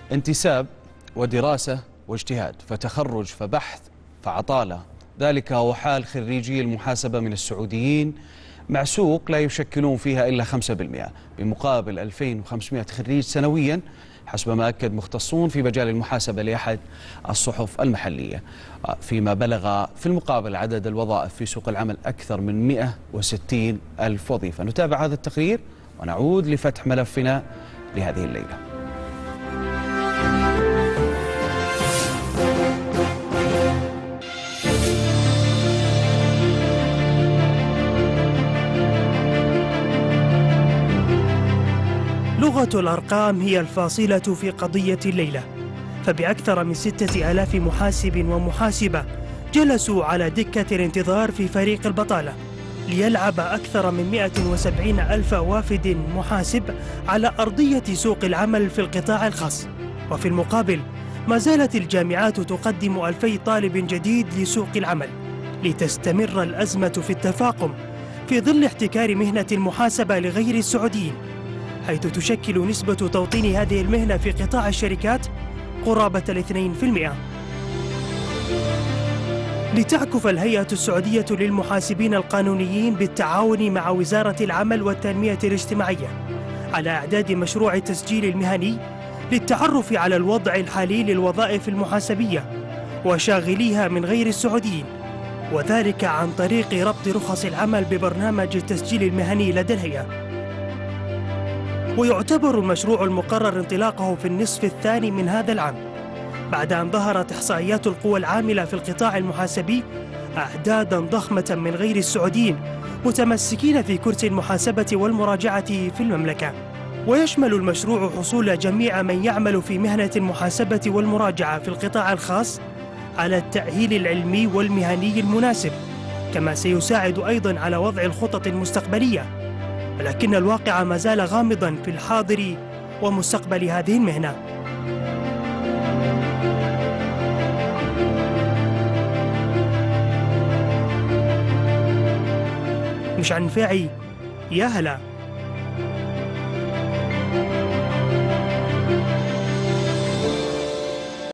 انتساب ودراسة واجتهاد، فتخرج فبحث فعطالة. ذلك هو حال خريجي المحاسبة من السعوديين، مع سوق لا يشكلون فيها إلا 5%، بمقابل 2500 خريج سنويا حسب ما أكد مختصون في مجال المحاسبة لأحد الصحف المحلية، فيما بلغ في المقابل عدد الوظائف في سوق العمل أكثر من 160 ألف وظيفة. نتابع هذا التقرير ونعود لفتح ملفنا لهذه الليلة. لغة الأرقام هي الفاصلة في قضية الليلة، فبأكثر من 6000 محاسب ومحاسبة جلسوا على دكة الانتظار في فريق البطالة ليلعب أكثر من 170 ألف وافد محاسب على أرضية سوق العمل في القطاع الخاص. وفي المقابل ما زالت الجامعات تقدم 2000 طالب جديد لسوق العمل، لتستمر الأزمة في التفاقم في ظل احتكار مهنة المحاسبة لغير السعوديين، حيث تشكل نسبة توطين هذه المهنة في قطاع الشركات قرابة 2%. لتعكف الهيئة السعودية للمحاسبين القانونيين بالتعاون مع وزارة العمل والتنمية الاجتماعية على إعداد مشروع التسجيل المهني للتعرف على الوضع الحالي للوظائف المحاسبية وشاغليها من غير السعوديين، وذلك عن طريق ربط رخص العمل ببرنامج التسجيل المهني لدى الهيئة. ويعتبر المشروع المقرر انطلاقه في النصف الثاني من هذا العام، بعد أن ظهرت إحصائيات القوى العاملة في القطاع المحاسبي أعدادا ضخمة من غير السعوديين متمسكين في كرسي المحاسبة والمراجعة في المملكة. ويشمل المشروع حصول جميع من يعمل في مهنة المحاسبة والمراجعة في القطاع الخاص على التأهيل العلمي والمهني المناسب، كما سيساعد أيضا على وضع الخطط المستقبلية، ولكن الواقع ما زال غامضا في الحاضر ومستقبل هذه المهنة. مشعل نفاعي، يا هلا.